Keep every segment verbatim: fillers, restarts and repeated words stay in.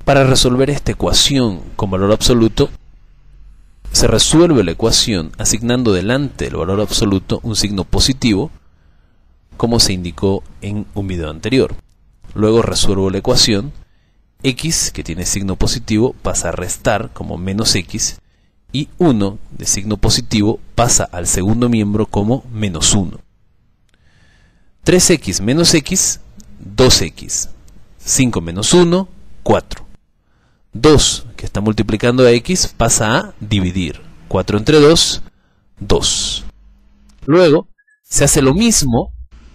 Para resolver esta ecuación con valor absoluto, se resuelve la ecuación asignando delante del valor absoluto un signo positivo, como se indicó en un video anterior. Luego resuelvo la ecuación, x, que tiene signo positivo, pasa a restar como menos x, y uno de signo positivo pasa al segundo miembro como menos uno. tres x menos x, dos x. cinco menos uno, cuatro. dos, que está multiplicando a x, pasa a dividir. cuatro entre dos, dos. Luego, se hace lo mismo,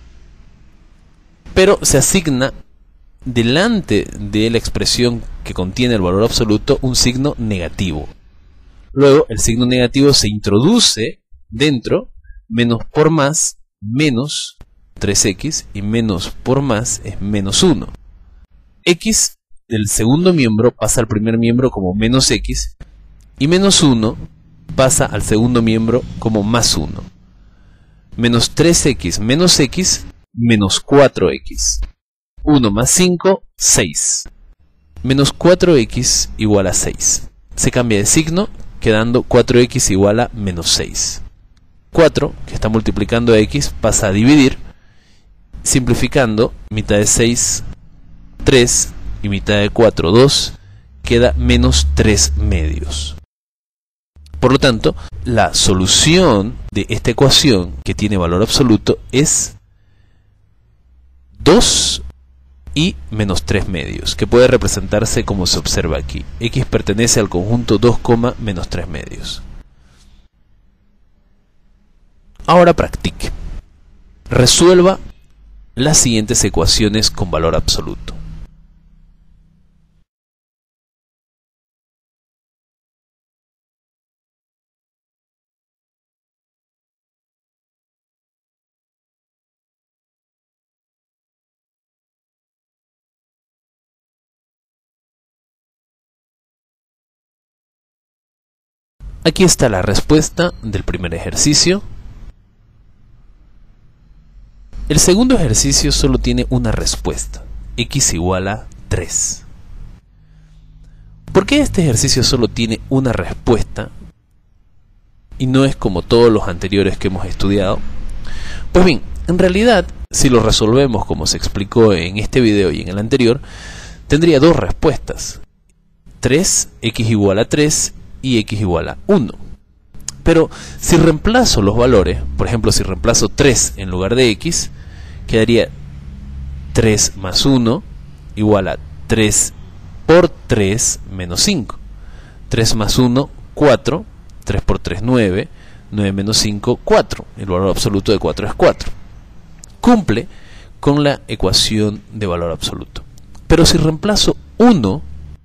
pero se asigna delante de la expresión que contiene el valor absoluto un signo negativo. Luego, el signo negativo se introduce dentro, menos por más, menos tres x, y menos por más es menos uno. X del segundo miembro pasa al primer miembro como menos x, y menos uno pasa al segundo miembro como más uno. Menos tres x menos x, menos cuatro x. uno más cinco, seis. Menos cuatro x igual a seis. Se cambia de signo, quedando cuatro x igual a menos seis. cuatro, que está multiplicando a x, pasa a dividir. Simplificando, mitad de seis, tres, y mitad de cuatro, dos, queda menos tres medios. Por lo tanto, la solución de esta ecuación, que tiene valor absoluto, es dos y menos tres medios, que puede representarse como se observa aquí. X pertenece al conjunto dos, menos tres medios. Ahora practique. Resuelva las siguientes ecuaciones con valor absoluto. Aquí está la respuesta del primer ejercicio. El segundo ejercicio solo tiene una respuesta, x igual a tres. ¿Por qué este ejercicio solo tiene una respuesta y no es como todos los anteriores que hemos estudiado? Pues bien, en realidad, si lo resolvemos como se explicó en este video y en el anterior, tendría dos respuestas, tres, x igual a tres y x igual a uno. Pero si reemplazo los valores, por ejemplo si reemplazo tres en lugar de x, quedaría tres más uno igual a tres por tres menos cinco. tres más uno, cuatro. tres por tres, nueve. nueve menos cinco, cuatro. El valor absoluto de cuatro es cuatro. Cumple con la ecuación de valor absoluto. Pero si reemplazo uno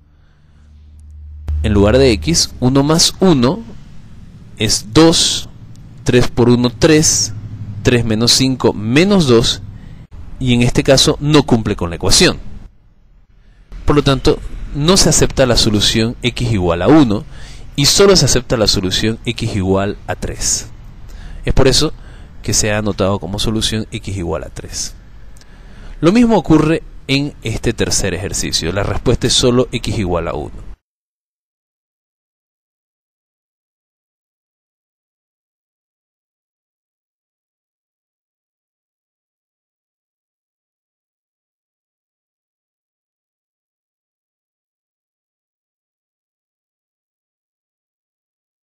en lugar de x, uno más uno es dos, tres por uno, tres, tres menos cinco, menos dos, y en este caso no cumple con la ecuación. Por lo tanto, no se acepta la solución x igual a uno, y solo se acepta la solución x igual a tres. Es por eso que se ha anotado como solución x igual a tres. Lo mismo ocurre en este tercer ejercicio. La respuesta es solo x igual a uno.